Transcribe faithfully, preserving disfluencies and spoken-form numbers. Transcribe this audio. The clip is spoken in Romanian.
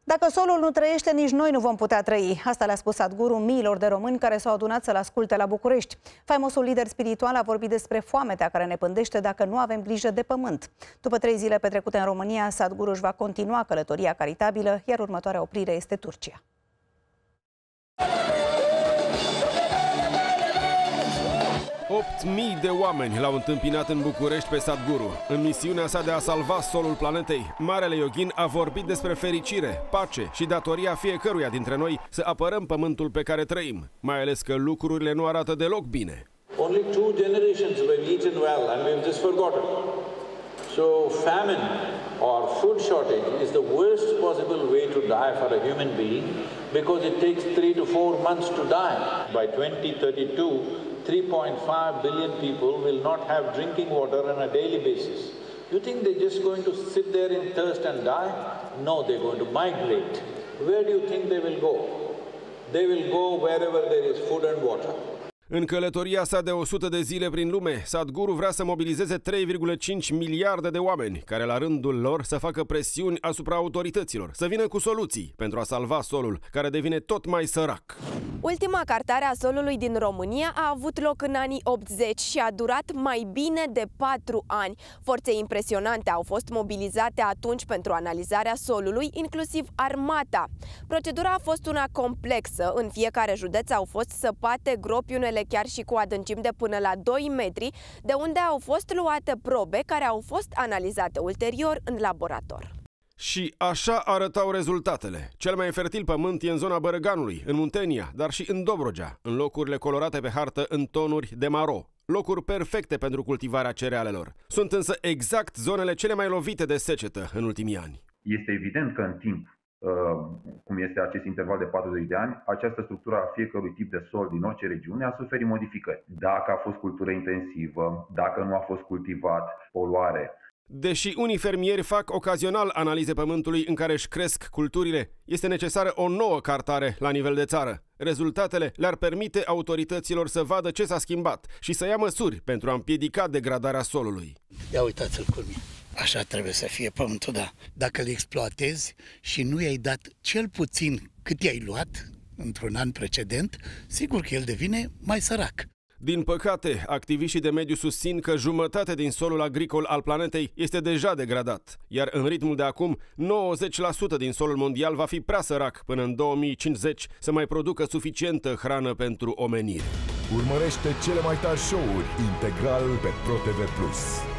Dacă solul nu trăiește, nici noi nu vom putea trăi. Asta le-a spus Sadhguru miilor de români care s-au adunat să-l asculte la București. Faimosul lider spiritual a vorbit despre foametea care ne pândește dacă nu avem grijă de pământ. După trei zile petrecute în România, Sadhguru își va continua călătoria caritabilă, iar următoarea oprire este Turcia. opt mii de oameni l-au întâmpinat în București pe Sadhguru. În misiunea sa de a salva solul planetei, Marele Yogin a vorbit despre fericire, pace și datoria fiecăruia dintre noi să apărăm pământul pe care trăim, mai ales că lucrurile nu arată deloc bine. Only two generations were eaten well and we've just forgotten. So famine or food shortage is the worst possible way to die for a human being because it takes three to four months to die. By twenty thirty-two, three point five billion people will not have drinking water on a daily basis. You think they're just going to sit there in thirst and die? No, they're going to migrate. Where do you think they will go? They will go wherever there is food and water. În călătoria sa de o sută de zile prin lume, Sadhguru vrea să mobilizeze trei virgulă cinci miliarde de oameni, care la rândul lor să facă presiuni asupra autorităților, să vină cu soluții pentru a salva solul, care devine tot mai sărac. Ultima cartare a solului din România a avut loc în anii optzeci și a durat mai bine de patru ani. Forțe impresionante au fost mobilizate atunci pentru analizarea solului, inclusiv armata. Procedura a fost una complexă. În fiecare județ au fost săpate gropi, unele chiar și cu adâncimi de până la doi metri, de unde au fost luate probe care au fost analizate ulterior în laborator. Și așa arătau rezultatele. Cel mai fertil pământ e în zona Bărăganului, în Muntenia, dar și în Dobrogea, în locurile colorate pe hartă în tonuri de maro. Locuri perfecte pentru cultivarea cerealelor. Sunt însă exact zonele cele mai lovite de secetă în ultimii ani. Este evident că în timp, cum este acest interval de patruzeci de ani, această structură a fiecărui tip de sol din orice regiune a suferit modificări. Dacă a fost cultură intensivă, dacă nu a fost cultivat, poluare. Deși unii fermieri fac ocazional analize pământului în care își cresc culturile, este necesară o nouă cartare la nivel de țară. Rezultatele le-ar permite autorităților să vadă ce s-a schimbat și să ia măsuri pentru a împiedica degradarea solului. Ia uitați-l cu mine. Așa trebuie să fie pământul, da. Dacă îl exploatezi și nu i-ai dat cel puțin cât i-ai luat într-un an precedent, sigur că el devine mai sărac. Din păcate, activiștii de mediu susțin că jumătate din solul agricol al planetei este deja degradat, iar în ritmul de acum, nouăzeci la sută din solul mondial va fi prea sărac până în două mii cincizeci să mai producă suficientă hrană pentru omenire. Urmărește cele mai tari show-uri integral pe ProTV plus.